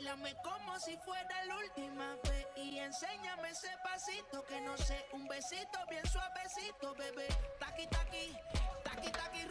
Báilame como si fuera la última vez y enséñame ese pasito que no sé, un besito bien suavecito, bebé. Taqui, taqui, taqui, taqui.